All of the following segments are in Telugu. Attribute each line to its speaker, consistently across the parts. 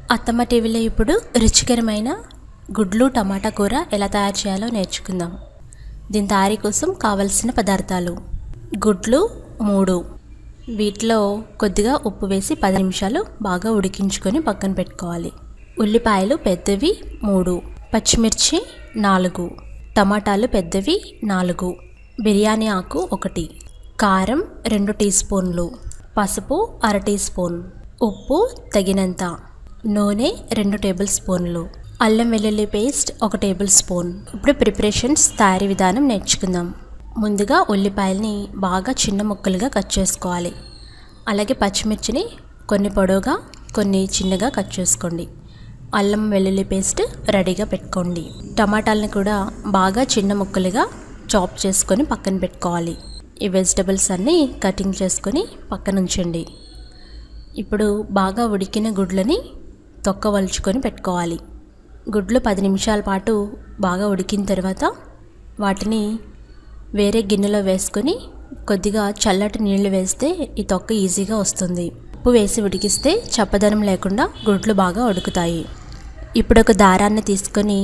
Speaker 1: అత్తమ్మ టీవీలో ఇప్పుడు రుచికరమైన గుడ్లు టమాటా కూర ఎలా తయారు చేయాలో నేర్చుకుందాం. దీని తయారీ కోసం కావలసిన పదార్థాలు: గుడ్లు 3, వీటిలో కొద్దిగా ఉప్పు వేసి 10 నిమిషాలు బాగా ఉడికించుకొని పక్కన పెట్టుకోవాలి. ఉల్లిపాయలు పెద్దవి 3, పచ్చిమిర్చి 4, టమాటాలు పెద్దవి 4, బిర్యానీ ఆకు 1, కారం 2 టీ స్పూన్లు, పసుపు 1/2 టీ స్పూన్, ఉప్పు తగినంత, నూనె 2 టేబుల్ స్పూన్లు, అల్లం వెల్లుల్లి పేస్ట్ 1 టేబుల్ స్పూన్. ఇప్పుడు ప్రిపరేషన్స్ తయారీ విధానం నేర్చుకుందాం. ముందుగా ఉల్లిపాయల్ని బాగా చిన్న ముక్కలుగా కట్ చేసుకోవాలి. అలాగే పచ్చిమిర్చిని కొన్ని పొడవుగా కొన్ని చిన్నగా కట్ చేసుకోండి. అల్లం వెల్లుల్లి పేస్ట్ రెడీగా పెట్టుకోండి. టమాటాలని కూడా బాగా చిన్న ముక్కలుగా చాప్ చేసుకొని పక్కన పెట్టుకోవాలి. ఈ వెజిటబుల్స్ అన్నీ కటింగ్ చేసుకొని పక్కన ఉంచండి. ఇప్పుడు బాగా ఉడికిన గుడ్లని తొక్క వలుచుకొని పెట్టుకోవాలి. గుడ్లు 10 నిమిషాల పాటు బాగా ఉడికిన తర్వాత వాటిని వేరే గిన్నెలో వేసుకొని కొద్దిగా చల్లటి నీళ్లు వేస్తే ఈ తొక్క ఈజీగా వస్తుంది. ఉప్పు వేసి ఉడికిస్తే చప్పదనం లేకుండా గుడ్లు బాగా ఉడుకుతాయి. ఇప్పుడు ఒక దారాన్ని తీసుకొని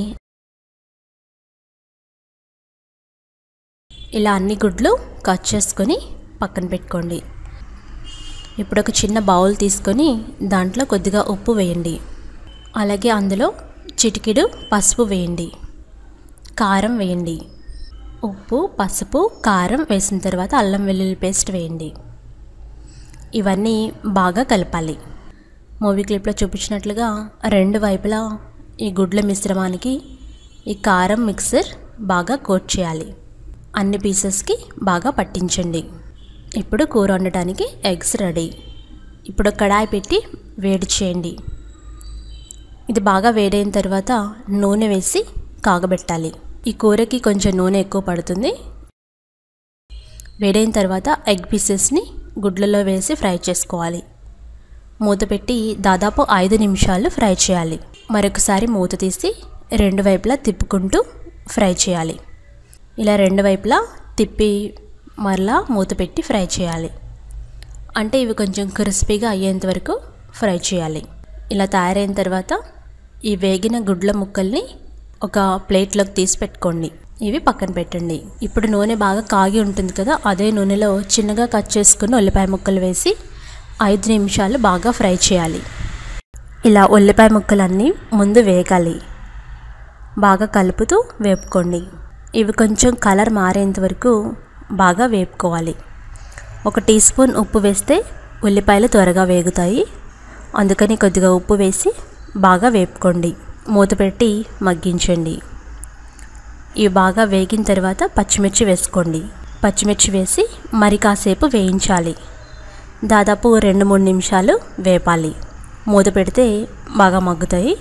Speaker 1: ఇలా అన్ని గుడ్లు కట్ చేసుకొని పక్కన పెట్టుకోండి. ఇప్పుడు ఒక చిన్న బౌల్ తీసుకొని దాంట్లో కొద్దిగా ఉప్పు వేయండి. అలాగే అందులో చిటికెడు పసుపు వేయండి, కారం వేయండి. ఉప్పు, పసుపు, కారం వేసిన తర్వాత అల్లం వెల్లుల్లి పేస్ట్ వేయండి. ఇవన్నీ బాగా కలపాలి. మూవీ క్లిప్లో చూపించినట్లుగా 2 వైపులా ఈ గుడ్ల మిశ్రమానికి ఈ కారం మిక్సర్ బాగా కోట్ చేయాలి. అన్ని పీసెస్కి బాగా పట్టించండి. ఇప్పుడు కూర వండటానికి ఎగ్స్ రెడీ. ఇప్పుడు కడాయి పెట్టి వేడి చేయండి. ఇది బాగా వేడైన తర్వాత నూనె వేసి కాగబెట్టాలి. ఈ కూరకి కొంచెం నూనె ఎక్కువ పడుతుంది. వేడైన తర్వాత ఎగ్ పీసెస్ని గుడ్లలో వేసి ఫ్రై చేసుకోవాలి. మూత పెట్టి దాదాపు 5 నిమిషాలు ఫ్రై చేయాలి. మరొకసారి మూత తీసి 2 వైపులా తిప్పుకుంటూ ఫ్రై చేయాలి. ఇలా 2 వైపులా తిప్పి మరలా మూత పెట్టి ఫ్రై చేయాలి. అంటే ఇవి కొంచెం క్రిస్పీగా అయ్యేంత వరకు ఫ్రై చేయాలి. ఇలా తయారైన తర్వాత ఈ వేగిన గుడ్ల ముక్కల్ని ఒక ప్లేట్లోకి తీసి పెట్టుకోండి. ఇవి పక్కన పెట్టండి. ఇప్పుడు నూనె బాగా కాగి ఉంటుంది కదా, అదే నూనెలో చిన్నగా కట్ చేసుకుని ఉల్లిపాయ ముక్కలు వేసి 5 నిమిషాలు బాగా ఫ్రై చేయాలి. ఇలా ఉల్లిపాయ ముక్కలన్నీ ముందు వేగాలి. బాగా కలుపుతూ వేపుకోండి. ఇవి కొంచెం కలర్ మారేంత వరకు బాగా వేపుకోవాలి. 1 టీ స్పూన్ ఉప్పు వేస్తే ఉల్లిపాయలు త్వరగా వేగుతాయి. అందుకని కొద్దిగా ఉప్పు వేసి బాగా వేపుకోండి. మూత పెట్టి మగ్గించండి. ఇవి బాగా వేగిన తర్వాత పచ్చిమిర్చి వేసుకోండి. పచ్చిమిర్చి వేసి మరి కాసేపు వేయించాలి. దాదాపు 2-3 నిమిషాలు వేపాలి. మూత పెడితే బాగా మగ్గుతాయి.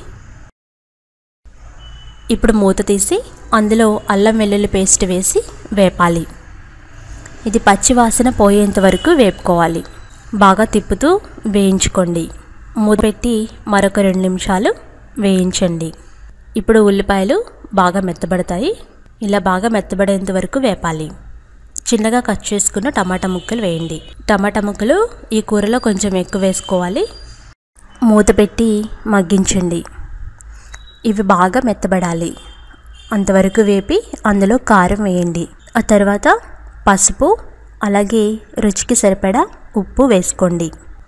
Speaker 1: ఇప్పుడు మూత తీసి అందులో అల్లం వెల్లుల్లి పేస్ట్ వేసి వేపాలి. ఇది పచ్చి వాసన పోయేంత వరకు వేపుకోవాలి. బాగా తిప్పుతూ వేయించుకోండి. మూత పెట్టి మరొక 2 నిమిషాలు వేయించండి. ఇప్పుడు ఉల్లిపాయలు బాగా మెత్తబడతాయి. ఇలా బాగా మెత్తబడేంత వరకు వేపాలి. చిన్నగా కట్ చేసుకున్న టమాటా ముక్కలు వేయండి. టమాటా ముక్కలు ఈ కూరలో కొంచెం ఎక్కువ వేసుకోవాలి. మూత పెట్టి మగ్గించండి. ఇవి బాగా మెత్తబడాలి. అంతవరకు వేపి అందులో కారం వేయండి. ఆ తర్వాత పసుపు, అలాగే రుచికి సరిపడా ఉప్పు వేసుకోండి.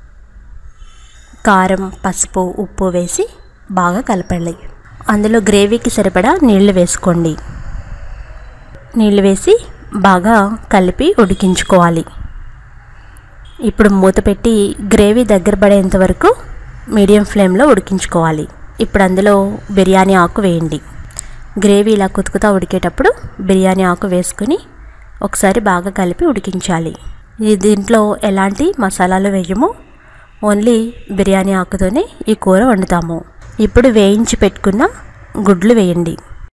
Speaker 1: కారం, పసుపు, ఉప్పు వేసి బాగా కలపండి. అందులో గ్రేవీకి సరిపడా నీళ్లు వేసుకోండి. నీళ్లు వేసి బాగా కలిపి ఉడికించుకోవాలి. ఇప్పుడు మూత పెట్టి గ్రేవీ దగ్గర పడేంత వరకు మీడియం ఫ్లేమ్లో ఉడికించుకోవాలి. ఇప్పుడు అందులో బిర్యానీ ఆకు వేయండి. గ్రేవీ ఇలా కుతుకుతా ఉడికేటప్పుడు బిర్యానీ ఆకు వేసుకొని ఒకసారి బాగా కలిపి ఉడికించాలి. దీంట్లో ఎలాంటి మసాలాలు వేయము, ఓన్లీ బిర్యానీ ఆకుతోనే ఈ కూర వండుతాము. ఇప్పుడు వేయించి పెట్టుకున్న గుడ్లు వేయండి.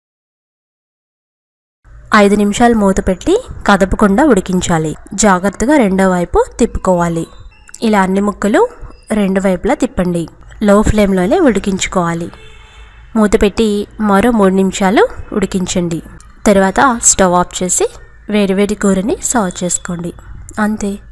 Speaker 1: 5 నిమిషాలు మూత పెట్టి కదపకుండా ఉడికించాలి. జాగ్రత్తగా రెండో వైపు తిప్పుకోవాలి. ఇలా అన్ని ముక్కలు 2 వైపులా తిప్పండి. లో ఫ్లేమ్లోనే ఉడికించుకోవాలి. మూత పెట్టి మరో 3 నిమిషాలు ఉడికించండి. తర్వాత స్టవ్ ఆఫ్ చేసి వేడివేడి కూరని సర్వ్ చేసుకోండి. అంతే.